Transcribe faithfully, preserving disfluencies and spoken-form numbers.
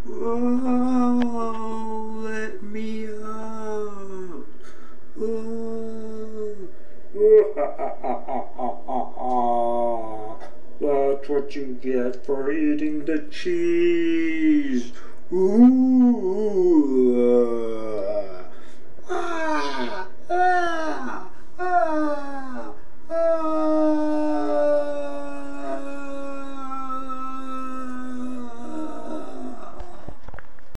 Oh, let me out. Oh. That's what you get for eating the cheese. Ooh.